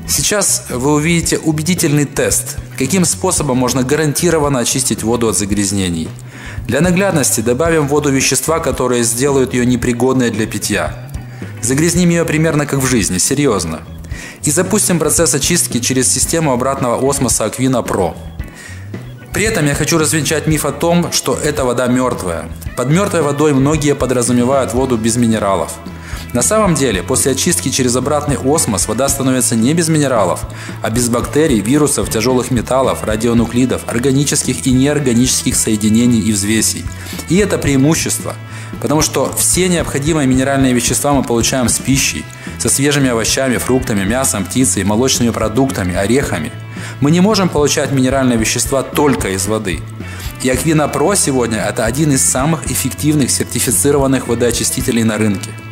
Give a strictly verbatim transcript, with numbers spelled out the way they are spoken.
Сейчас вы увидите убедительный тест, каким способом можно гарантированно очистить воду от загрязнений. Для наглядности добавим в воду вещества, которые сделают ее непригодной для питья. Загрязним ее примерно как в жизни, серьезно. И запустим процесс очистки через систему обратного осмоса Aquina Pro. При этом я хочу развенчать миф о том, что эта вода мертвая. Под мертвой водой многие подразумевают воду без минералов. На самом деле, после очистки через обратный осмос вода становится не без минералов, а без бактерий, вирусов, тяжелых металлов, радионуклидов, органических и неорганических соединений и взвесей. И это преимущество, потому что все необходимые минеральные вещества мы получаем с пищей, со свежими овощами, фруктами, мясом, птицей, молочными продуктами, орехами. Мы не можем получать минеральные вещества только из воды. И Aquina Pro сегодня – это один из самых эффективных сертифицированных водоочистителей на рынке.